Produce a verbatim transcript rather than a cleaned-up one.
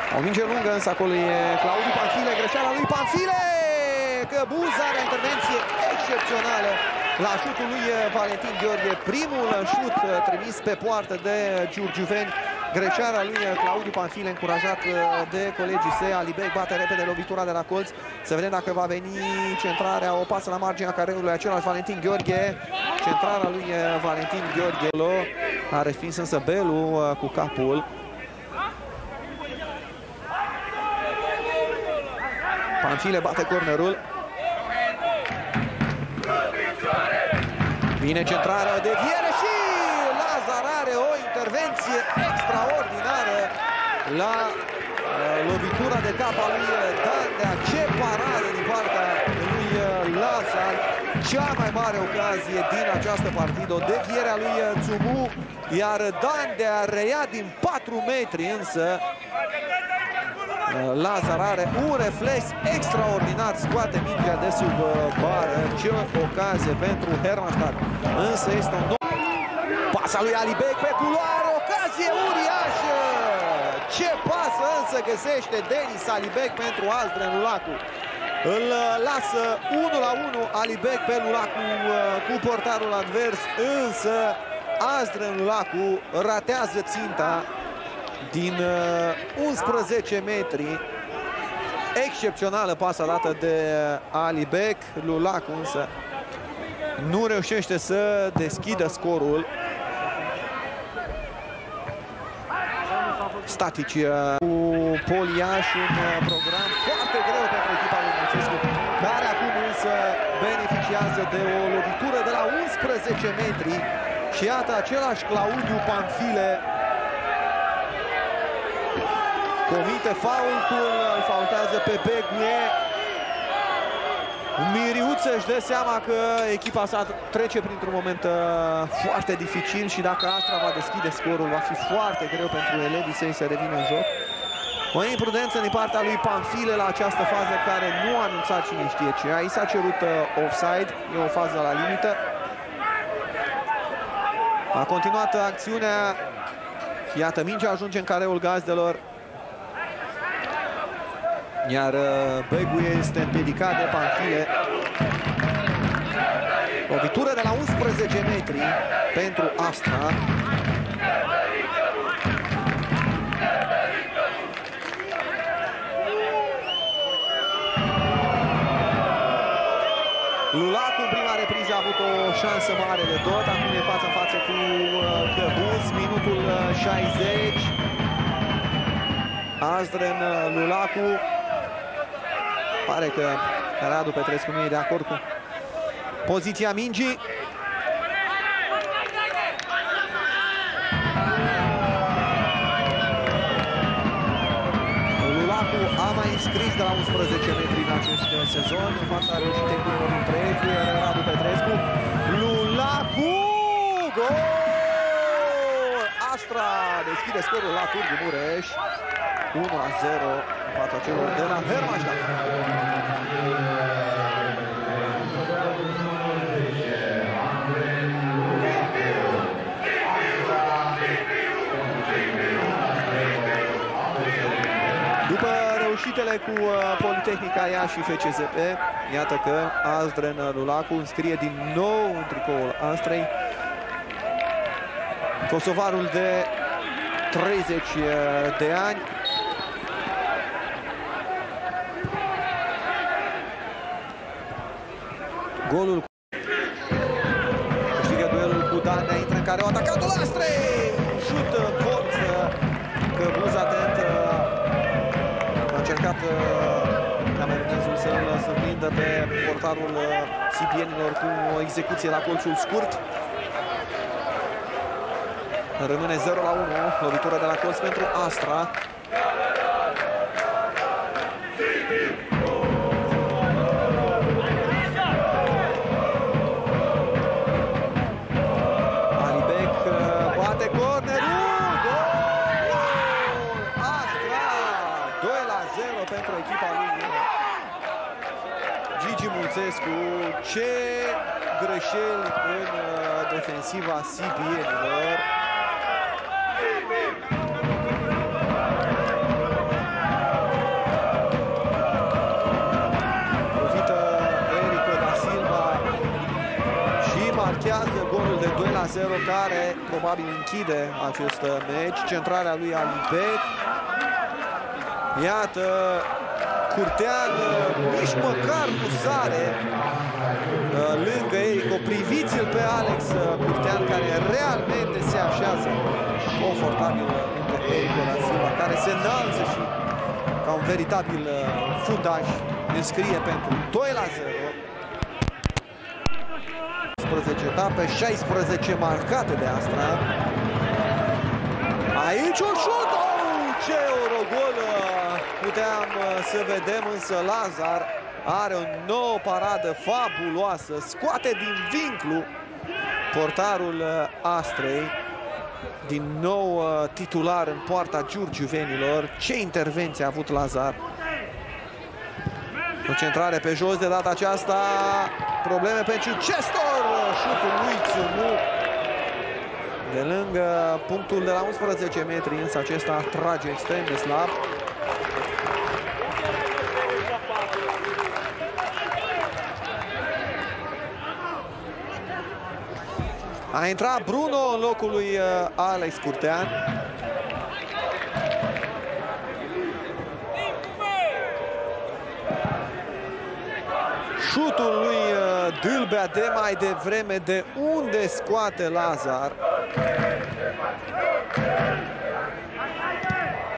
O minge lungă, însă acolo e Claudiu Panfile, greșeala lui Panfile! Căbuz are o intervenție excepțională la șutul lui Valentin Gheorghe. Primul șut trimis pe poartă de giurgiuveni. Greșeala lui Claudiu Panfile, încurajat de colegii săi. Alibek bate repede lovitura de la colț. Să vedem dacă va veni centrarea. O pasă la marginea careului același Valentin Gheorghe. Centrarea lui Valentin Gheorghe. A respins însă Belu cu capul. Panfile bate cornerul. Bine centrarea, deviere și Lazar are o intervenție extraordinară la uh, lovitura de cap a lui Dandea. Ce parare din partea lui Lazar. Cea mai mare ocazie din această partidă. O deviere a lui Tsumu, iar Dandea reia din patru metri, însă Lazar are un reflex extraordinar, scoate mingea de sub bară. Ce ocazie pentru Hermannstadt, însă este un nou. Pasa lui Alibek pe culoare, ocazie uriașă. Ce pasă însă găsește Denis Alibek pentru Aldren Lulacu. Îl lasă unu la unu Alibek pe Lulacu cu portarul advers, însă Aldren Lulacu ratează ținta din unsprezece metri. Excepțională pasa dată de Alibek. Lulacu însă nu reușește să deschidă scorul. Statici cu Poliaș, un program foarte greu pentru echipa lui Munțescu, care acum însă beneficiază de o lovitură de la unsprezece metri. Și iată același Claudiu Panfile comite faultul, îl faultează pe Begue. Miriuță își dă seama că echipa sa trece printr-un moment uh, foarte dificil și dacă Astra va deschide scorul, va fi foarte greu pentru elevii săi să revină în joc. O imprudență din partea lui Panfile la această fază, care nu a anunțat cine știe ce. Aici s-a cerut uh, offside, e o fază la limită. A continuat acțiunea. Iată, mingea ajunge în careul gazdelor. Iar Beguie este împiedicat de Panfile. Lovitură de la unsprezece metri pentru Astra. Lulacu în prima repriză a avut o șansă mare de tot. Acum e față în față cu Căbuz. Minutul șaizeci. Aldren Lulacu. Pare că Radu Petrescu nu e de acord cu poziția mingii. Lulacu a mai înscris de la unsprezece metri în acest sezon. În fața reușitei cu numărul trei, Radu Petrescu. Lulacu! Gol! Astra deschide scorul la Târgu Mureș. unu la zero în fața celor de la Hermannstadt. După reușitele cu Politehnica Iași și F C Z P, iată că Aldren Lulacu înscrie din nou în tricoul Astrei. Kosovarul de treizeci de ani. Golul câștigă duelul cu Dandea, intră în care o atacatul Astrei. Șut pot Căbuz atent. A încercat camerunezul să-l surprindă pe portarul sibienilor cu o execuție la colțul scurt. Rămâne zero la unu, lovitură de la colț pentru Astra. Alibek bate cornerul, gol! Astra, doi la zero pentru echipa lui Gigi Mulțescu. Ce greșeli în defensiva sibienilor. zero, care probabil închide acest meci. Centrarea lui Alibek. Iată, Curtean nici măcar nu sare lângă Erico. Priviți-l pe Alex Curtean, care realmente se așează confortabil lângă Erico da Silva, care se înalță și ca un veritabil fundaș înscrie pentru doi la zero. șaisprezece etape, șaisprezece marcate de Astra. Aici un șut! Oh, ce eurogol puteam să vedem, însă Lazar are o nouă paradă fabuloasă. Scoate din vinclu portarul Astrei. Din nou titular în poarta giurgiuvenilor. Ce intervenție a avut Lazar! O centrare pe jos de data aceasta. Probleme pentru Chestor. Șutul lui Țiumu de lângă punctul de la unsprezece metri, însă acesta trage extrem de slab. A intrat Bruno în locul lui Alex Curtean. Șutul lui Dâlbea de mai devreme, de unde scoate Lazar.